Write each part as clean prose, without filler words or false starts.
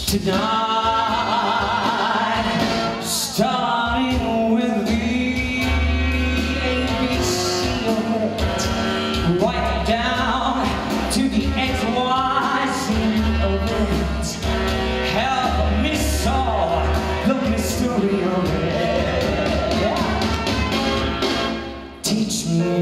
tonight, starting with the ABC of it, right down to the XYZ of it. Help me solve the mystery of it. Teach me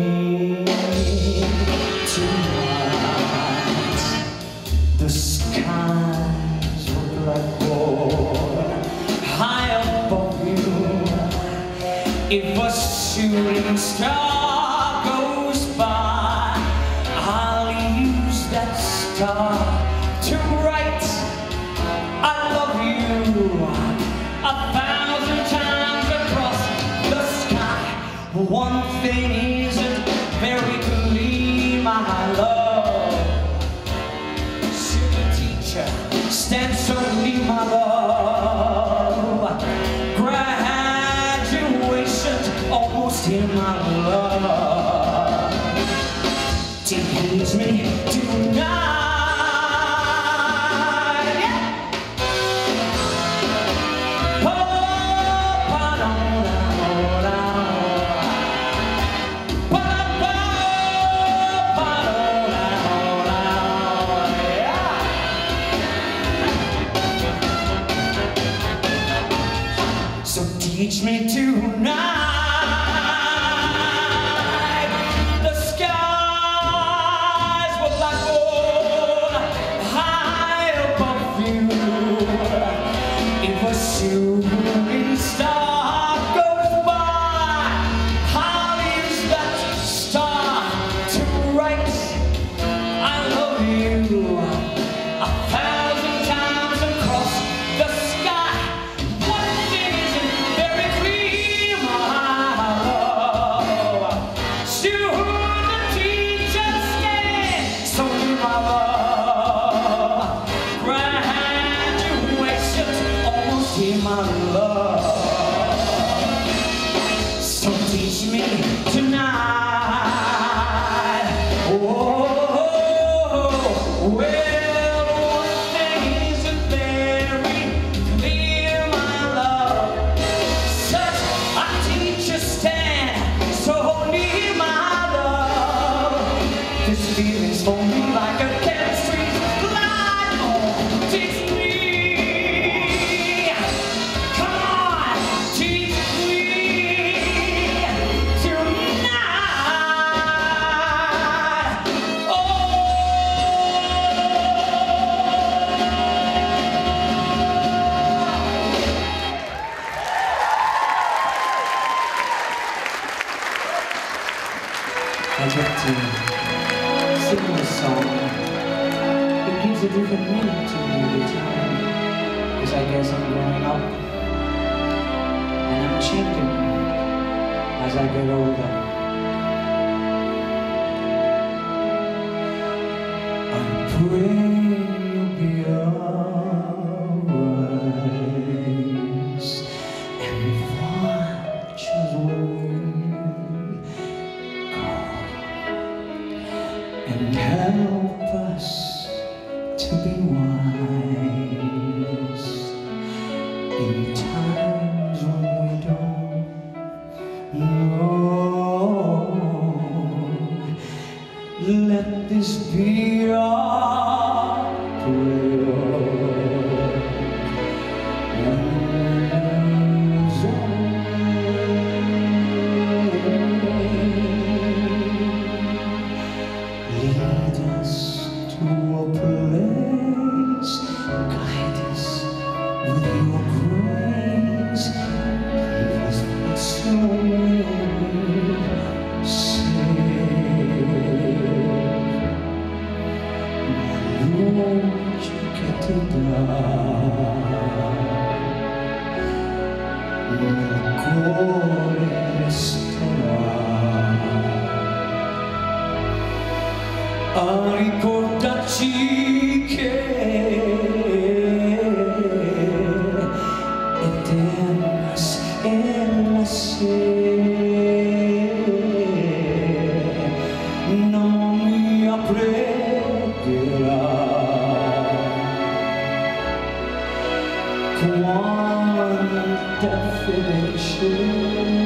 tonight, the skies look like gold high above you. If a shooting star goes by, I'll use that star to write I love you 1,000 times across the sky. One thing isn't very clear, my love. Sugar teacher, stand so near, my love. Graduation's almost here, my love. Tease me tonight. So teach me tonight, the skies were like gold high above you. If a shooting star goes by, I'll use that star to write I love you 1,000 times across the sky. One thing isn't very clear, my love. Student teacher, stand so near, my love. Graduation's almost here, my love. So teach me tonight. Oh, well, one thing isn't very clear, my love. Such a teacher stand so near, my love. This feeling's for me like a chemistry light bulb. Teach me, come on, teach me tonight. Oh, I get to sing this song. It gives a different meaning to me every time, because I guess I'm growing up and I'm changing as I get older. I pray you'll be alright and watch as we and help us to be wise in times when we don't know. Let this be our prayer when we lose our way. Lead us to a place, guide us with your grace. Give us what soul will save. My Lord, you get to die. Nel cuore resterà a ricordarci che eternas en la sede non mi aprenderà. finishing.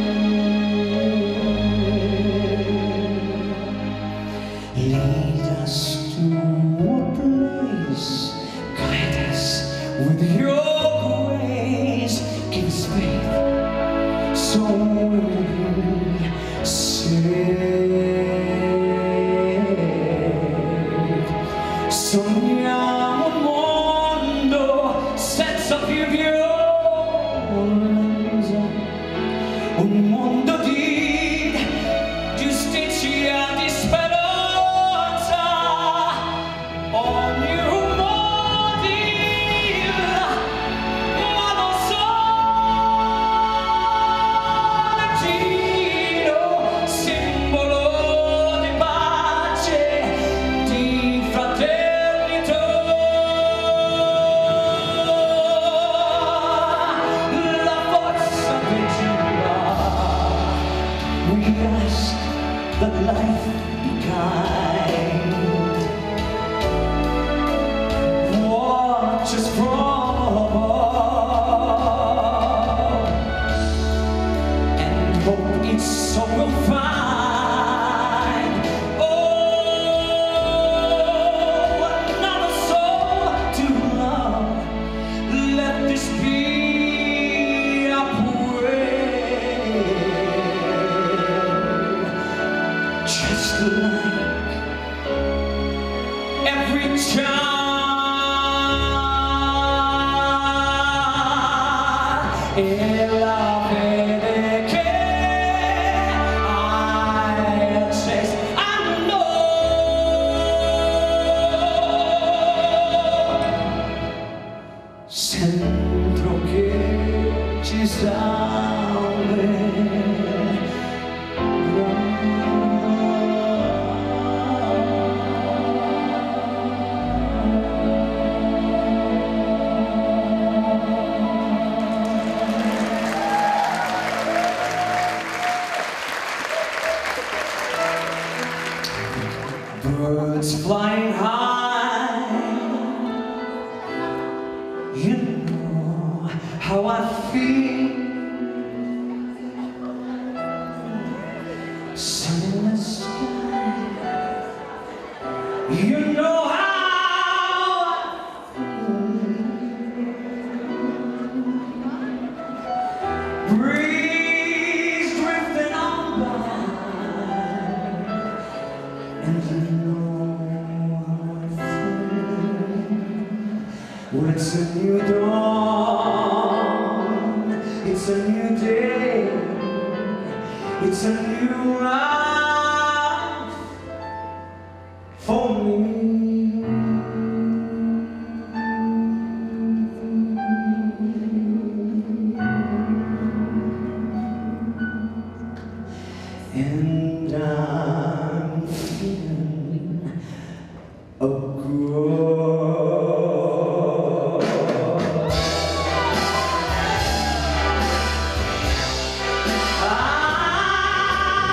Lead us to a place, guide us with your grace, give us faith, so we'll be saved. Sogniamo un mondo senza più violenza, un mondo di giustizia, di speranza, ognuno dirà, ma non sollecito, simbolo di pace, di fraternità. La forza che gira, we ask that life be kind. Watch us from above, and hope it's so we'll find. Oh, another soul to love. Let this be our prayer. Just like every child, è la fede che hai acceso. I know centro che ci birds flying high, you know how I feel. Sun in the sky, you know how I feel. Breeze drifting on by, and you know I feel. Well, it's a new dawn, it's a new day, it's a new life for me. And I'm feeling a good.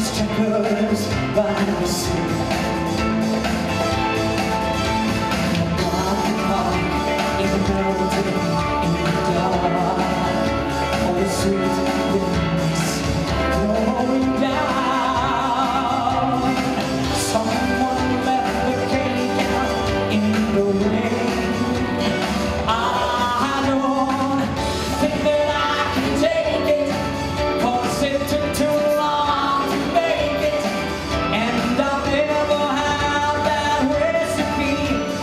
these checkers by the sea. In the melting, in the dark, all the sweet winds blowing down. Someone left the cake out in the rain. I don't think that I can take it, 'cause it took too long to make it, and I'll never have that recipe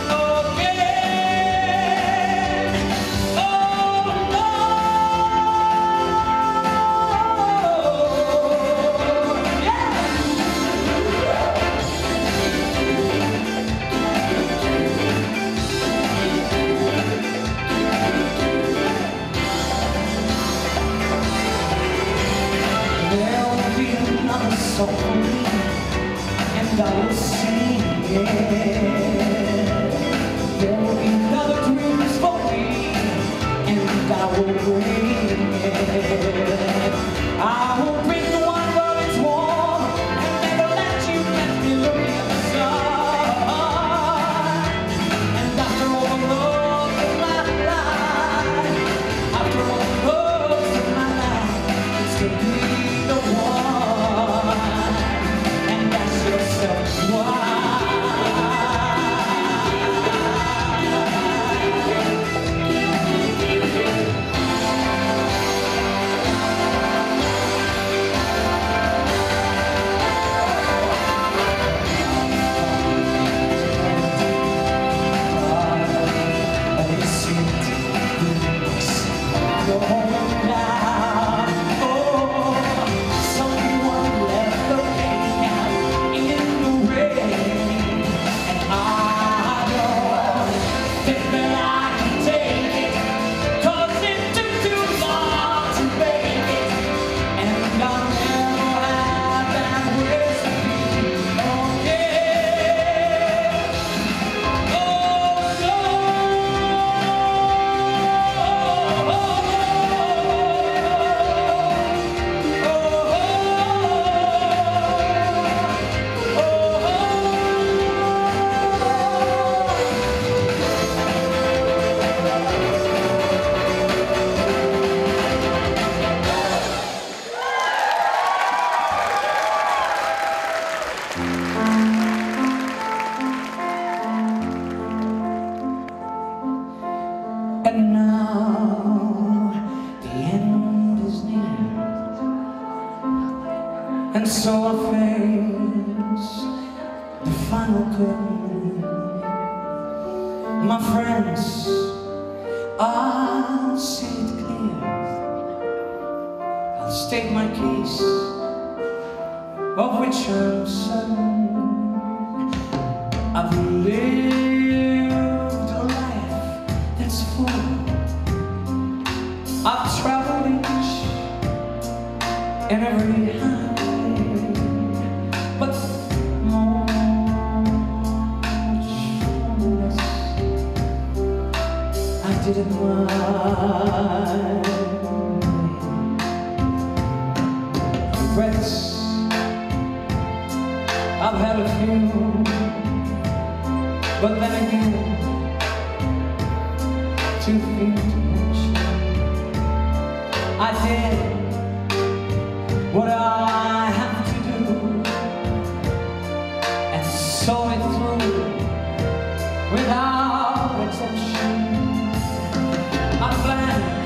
again. Oh no, yeah. There'll be another song for me, and I will sing it. There will be another dreams for me, and I will bring it. I will bring the one where it's warm, and never let you catch me looking at the sun. And after all the love of my life, after all the loves of my life, it's to be the one, and ask yourself why. And now the end is near, and so I face the final curtain. My friends, I'll say it clear, I'll state my case, of which I'm certain. I've lived a life that's full. I've traveled each and every highway, but much less I didn't mind. Regrets, I've had a few, but then again, too few to mention. I did what I have to do, and saw it through without exception. I planned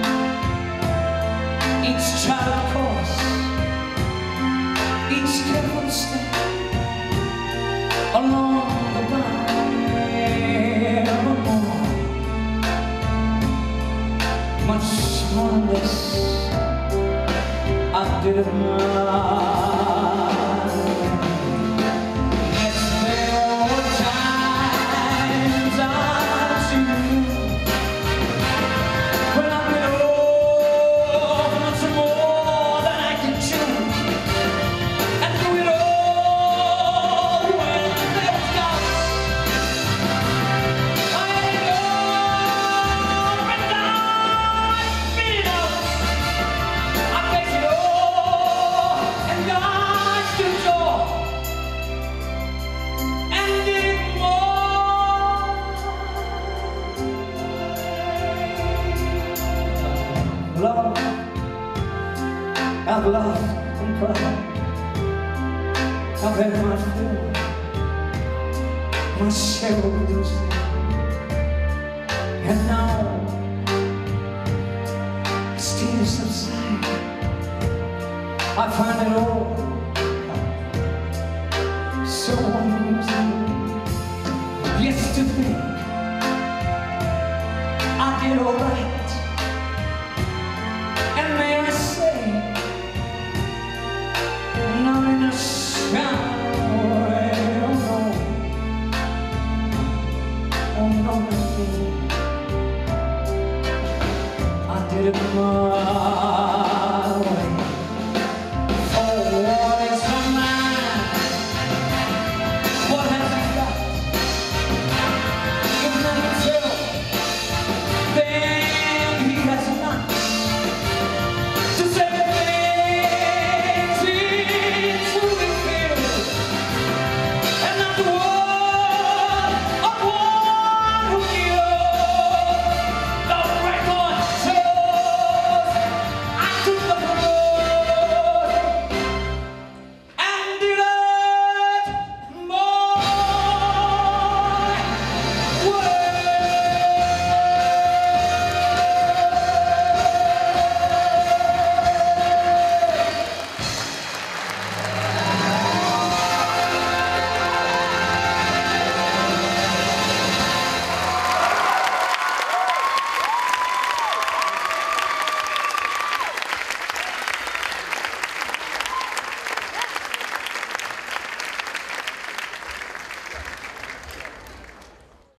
each child course, each careful step along the way. Much more less I didn't mind. Yes, there were times I knew when I bit off much more than I could chew, and through it all, when there was doubt, I had it all written down, beat it up. I face it all, and I've laughed and cried, I've had my fill, my share of losing, and now as tears subside, I find it all